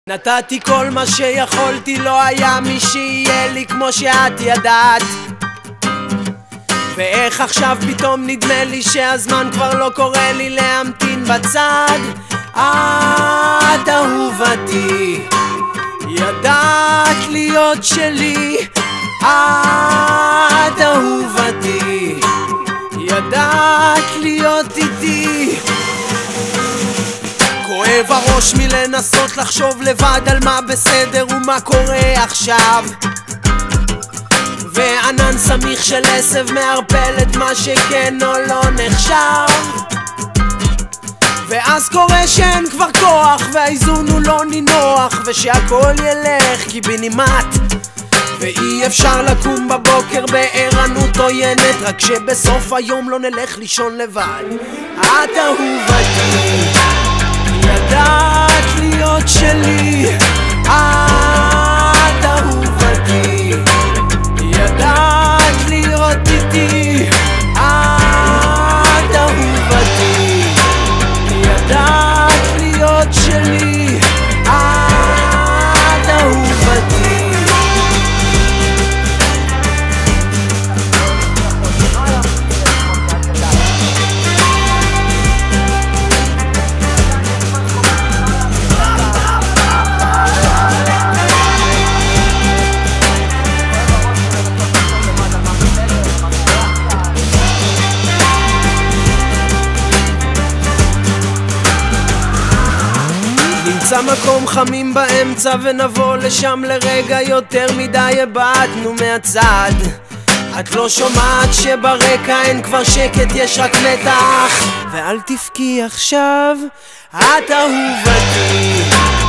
נתתי כל מה שיכולתי, לא היה מי שיהיה לי כמו שאת ידעת. ואיך עכשיו פתאום נדמה לי שהזמן כבר לא קורא לי להמתין בצד. את אהובתי, ידעת להיות שלי. את אהובתי, ידעת להיות איתי. כואב הראש מלנסות לחשוב לבד על מה בסדר ומה קורה עכשיו. וענן סמיך של עשב מערפל את מה שכן או לא נחשב. ואז קורה שאין כבר כוח והאיזון הוא לא נינוח, ושהכל ילך קיבינימט. ואי אפשר לקום בבוקר בערנות עוינת, רק שבסוף היום לא נלך לישון לבד. את אהובתי, ידעת להיות שלי. את אהובתי, ידעת להיות איתי. את אהובתי, ידעת להיות שלי. את אהובתי. נמצא מקום חמים באמצע ונבוא לשם לרגע, יותר מדי הבטנו מהצד. את לא שומעת שברקע אין כבר שקט, יש רק מתח. ואל תבכי עכשיו, את אהובתי.